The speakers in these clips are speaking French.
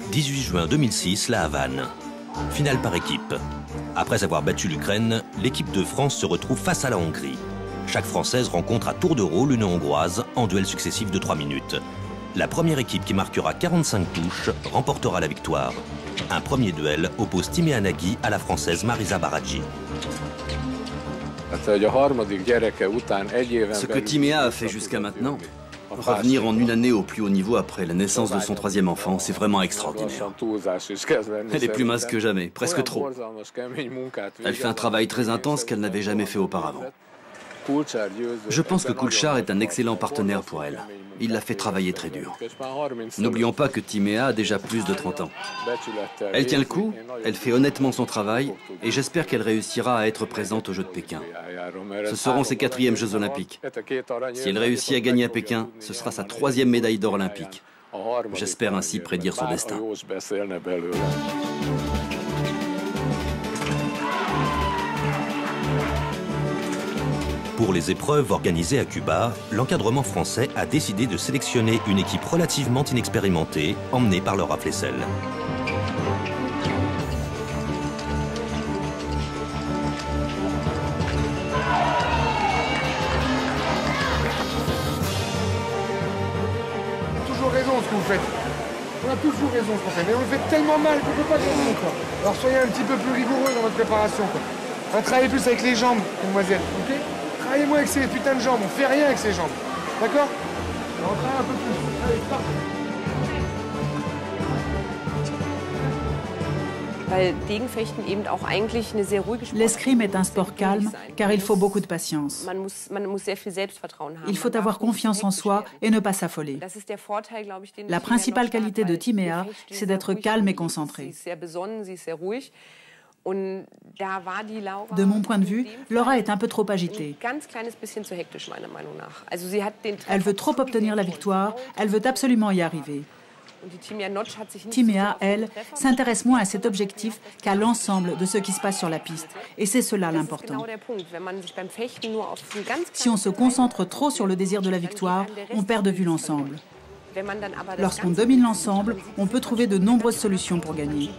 18 juin 2006, La Havane. Finale par équipe. Après avoir battu l'Ukraine, l'équipe de France se retrouve face à la Hongrie. Chaque Française rencontre à tour de rôle une Hongroise en duel successif de 3 minutes. La première équipe qui marquera 45 touches remportera la victoire. Un premier duel oppose Timéa Nagy à la Française Marisa Baradzsi. Ce que Timéa a fait jusqu'à maintenant, revenir en une année au plus haut niveau après la naissance de son troisième enfant, c'est vraiment extraordinaire. Elle est plus mince que jamais, presque trop. Elle fait un travail très intense qu'elle n'avait jamais fait auparavant. Je pense que Kulchar est un excellent partenaire pour elle. Il l'a fait travailler très dur. N'oublions pas que Timéa a déjà plus de 30 ans. Elle tient le coup, elle fait honnêtement son travail et j'espère qu'elle réussira à être présente aux Jeux de Pékin. Ce seront ses 4e Jeux olympiques. Si elle réussit à gagner à Pékin, ce sera sa 3e médaille d'or olympique. J'espère ainsi prédire son destin. Pour les épreuves organisées à Cuba, l'encadrement français a décidé de sélectionner une équipe relativement inexpérimentée, emmenée par Laura Flessel. Toujours raison ce que vous faites. On a toujours raison ce qu'on fait, mais on le fait tellement mal qu'on ne peut pas gagner. Alors soyez un petit peu plus rigoureux dans votre préparation. Travaillez plus avec les jambes, mademoiselle, ok? Travaillez moins avec ces putains de jambes, on fait rien avec ces jambes. D'accord? On travaille un peu plus. Allez, parfait. L'escrime est un sport calme car il faut beaucoup de patience. Il faut avoir confiance en soi et ne pas s'affoler. La principale qualité de Timéa, c'est d'être calme et concentrée. De mon point de vue, Laura est un peu trop agitée. Elle veut trop obtenir la victoire, elle veut absolument y arriver. Timéa, elle, s'intéresse moins à cet objectif qu'à l'ensemble de ce qui se passe sur la piste. Et c'est cela l'important. Si on se concentre trop sur le désir de la victoire, on perd de vue l'ensemble. Lorsqu'on domine l'ensemble, on peut trouver de nombreuses solutions pour gagner.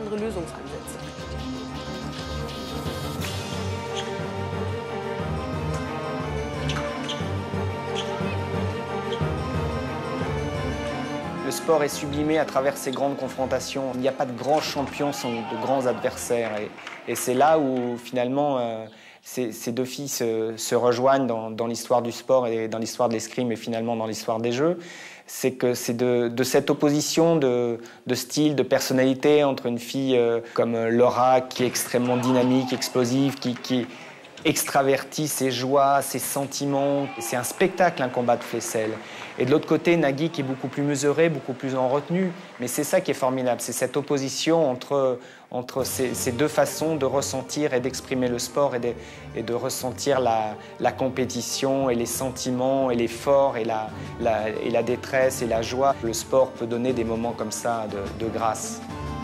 Le sport est sublimé à travers ces grandes confrontations. Il n'y a pas de grands champions sans de grands adversaires. Et c'est là où, finalement, ces deux filles se rejoignent dans l'histoire du sport et dans l'histoire de l'escrime et finalement dans l'histoire des Jeux. C'est que c'est de cette opposition de style, de personnalité entre une fille comme Laura, qui est extrêmement dynamique, explosive, qui extravertit ses joies, ses sentiments. C'est un spectacle, un combat de Flessel. Et de l'autre côté, Nagy qui est beaucoup plus mesuré, beaucoup plus en retenue. Mais c'est ça qui est formidable, c'est cette opposition entre ces deux façons de ressentir et d'exprimer le sport et de ressentir la compétition et les sentiments et l'effort et la détresse et la joie. Le sport peut donner des moments comme ça de grâce.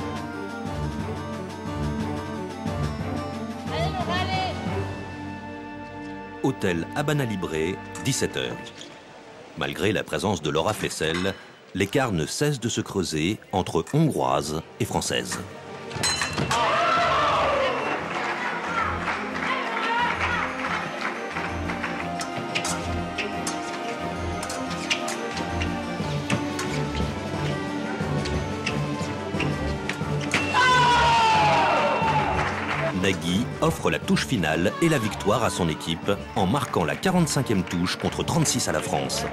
Hôtel Habana Libre, 17h. Malgré la présence de Laura Flessel, l'écart ne cesse de se creuser entre Hongroises et Françaises. Nagy offre la touche finale et la victoire à son équipe en marquant la 45e touche contre 36 à la France.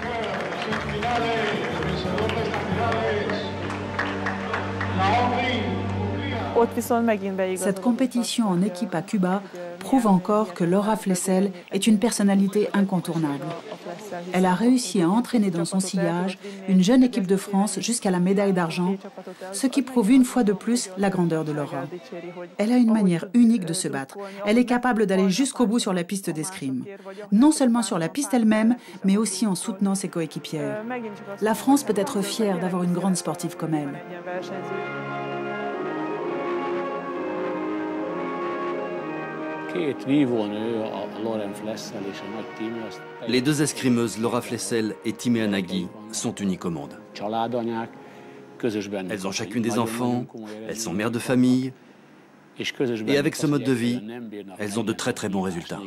Cette compétition en équipe à Cuba prouve encore que Laura Flessel est une personnalité incontournable. Elle a réussi à entraîner dans son sillage une jeune équipe de France jusqu'à la médaille d'argent, ce qui prouve une fois de plus la grandeur de Laura. Elle a une manière unique de se battre. Elle est capable d'aller jusqu'au bout sur la piste d'escrime. Non seulement sur la piste elle-même, mais aussi en soutenant ses coéquipières. La France peut être fière d'avoir une grande sportive comme elle. Les deux escrimeuses Laura Flessel et Timéa Nagy sont uniques au monde. Elles ont chacune des enfants, elles sont mères de famille, et avec ce mode de vie, elles ont de très très bons résultats.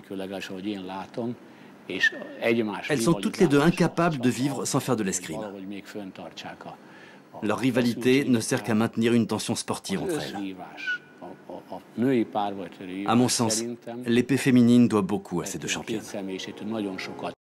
Elles sont toutes les deux incapables de vivre sans faire de l'escrime. Leur rivalité ne sert qu'à maintenir une tension sportive entre elles. À mon sens, l'épée féminine doit beaucoup à ces deux championnes.